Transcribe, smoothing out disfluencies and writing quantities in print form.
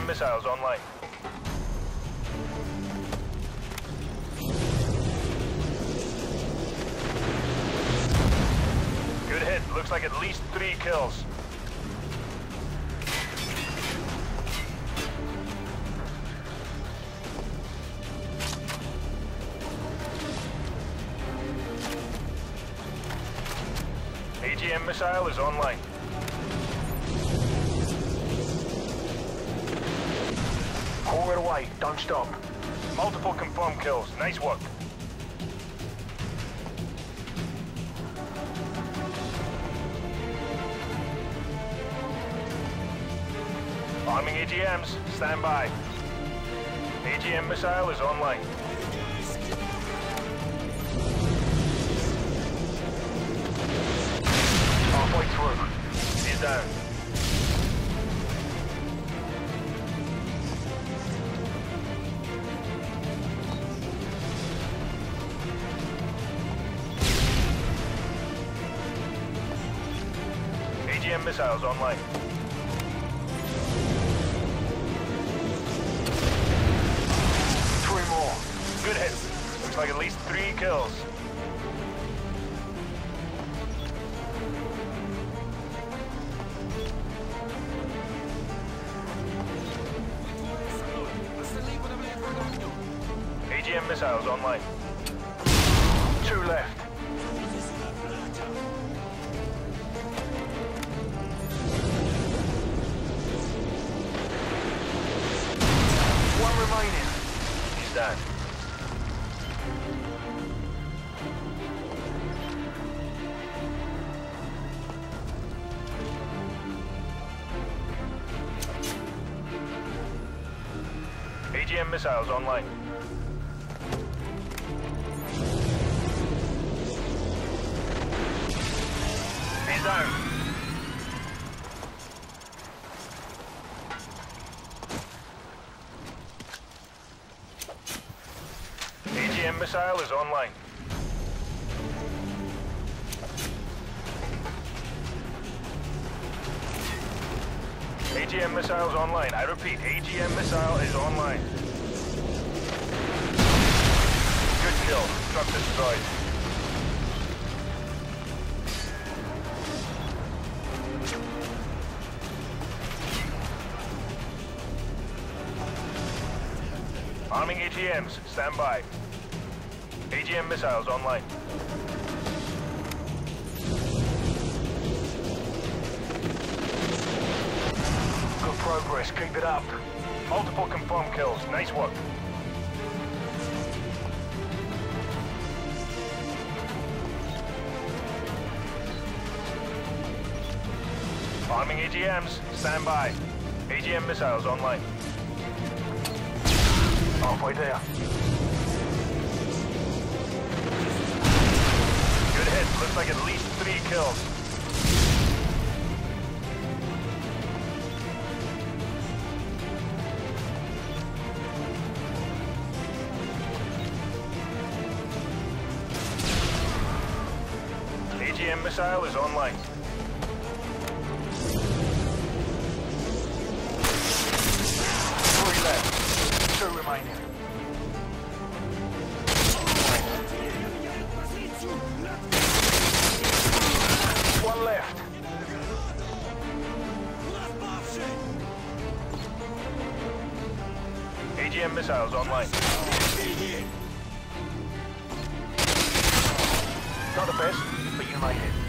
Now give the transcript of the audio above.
AGM missiles online. Good hit. Looks like at least 3 kills. AGM missile is online. Core it away, don't stop. Multiple confirmed kills, nice work. Arming AGMs, stand by. AGM missile is online. Halfway through. He's down. AGM missiles online. Good hit. Looks like at least 3 kills. AGM missiles online. 2 left. One remaining. He's down. AGM missiles online. He's down. AGM missile is online. AGM missiles online. I repeat, AGM missile is online. Good kill. Truck destroyed. Arming AGMs. Stand by. AGM missiles online. Good progress. Keep it up. Multiple confirmed kills. Nice work. Arming AGMs. Stand by. AGM missiles online. Halfway there. Good hit. Looks like at least 3 kills. AGM missile is online. Left. 2 remaining. One left. AGM missiles online. Not the best, but you made it.